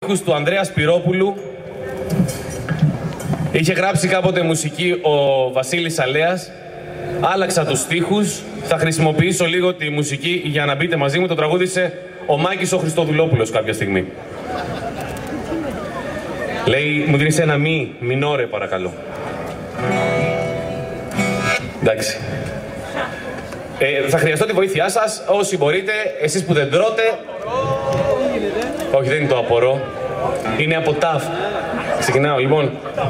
του Ανδρέα Σπυρόπουλου. Είχε γράψει κάποτε μουσική ο Βασίλης Αλέας. Άλλαξα τους στίχους. Θα χρησιμοποιήσω λίγο τη μουσική για να μπείτε μαζί μου. Το τραγούδισε ο Μάκης ο Χριστοδουλόπουλος κάποια στιγμή. Λέει, μου δίνεις ένα μινόρε παρακαλώ. Εντάξει. Θα χρειαστώ τη βοήθειά σας, όσοι μπορείτε, εσείς που δεν τρώτε. Όχι, δεν είναι το απορώ. Είναι από ταφ. Ξεκινάω, λοιπόν.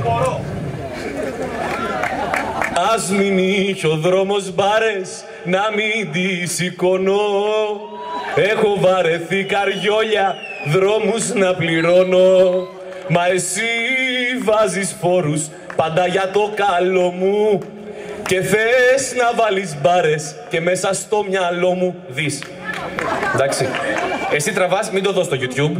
Ας μην είχε ο δρόμος μπάρες, να μην τη σηκώνω. Έχω βαρεθεί καριόλια, δρόμους να πληρώνω. Μα εσύ βάζεις φόρους πάντα για το καλό μου. Και θες να βάλεις μπάρες και μέσα στο μυαλό μου δεις. Εντάξει. Εσύ τραβάς, μην το δω στο YouTube.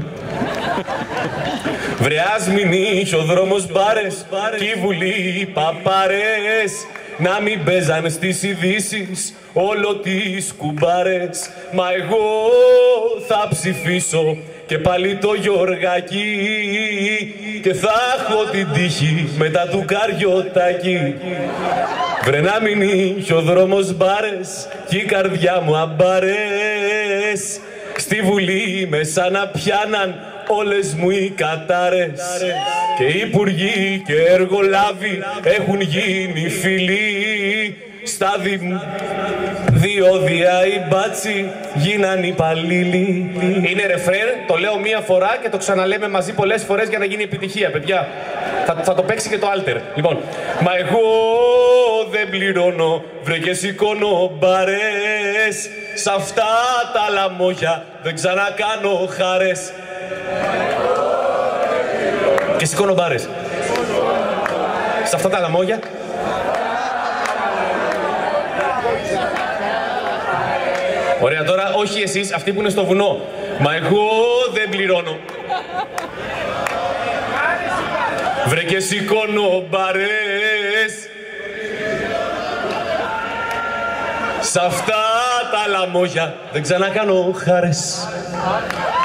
Βρεάς μην είχε ο δρόμος μπάρες κι η Βουλή παπάρες. Να μην παίζαν στις ειδήσεις όλο τις κουμπάρες. Μα εγώ θα ψηφίσω και πάλι το Γιωργάκη. Και θα έχω την τύχη μετά του Καριωτάκη. Βρε να μην είχε ο δρόμος μπάρες κι η καρδιά μου αμπάρες. Στη Βουλή μέσα να πιάναν όλες μου οι κατάρες. Και οι υπουργοί και εργολάβοι έχουν γίνει φίλοι. Στα διόδια οι μπάτσι γίναν υπαλλήλοι. Είναι ρεφρέν, το λέω μία φορά και το ξαναλέμε μαζί πολλές φορές για να γίνει επιτυχία, παιδιά. Θα το παίξει και το alter. Λοιπόν, μα εγώ δεν πληρώνω, βρε και σηκώνω μπαρές. Σ' αυτά τα λαμόγια δεν ξανακάνω χαρές. Και σηκώνω μπάρες. Σ' αυτά τα λαμόγια. Ωραία, τώρα όχι εσείς, αυτοί που είναι στο βουνό. Μα εγώ δεν πληρώνω. Βρε και σηκώνω μπαρές. Σ' αυτά τα λαμόγια δεν ξανακάνω χαρές.